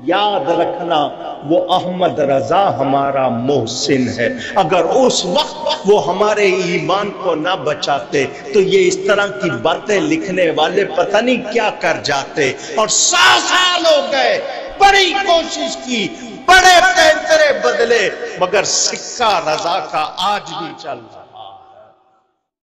याद रखना वो अहमद रजा हमारा मोहसिन है। अगर उस वक्त वो हमारे ईमान को ना बचाते तो ये इस तरह की बातें लिखने वाले पता नहीं क्या कर जाते। और 100 साल हो गए, बड़ी कोशिश की, बड़े पैंतरे बदले, मगर सिक्का रजा का आज भी चल रहा।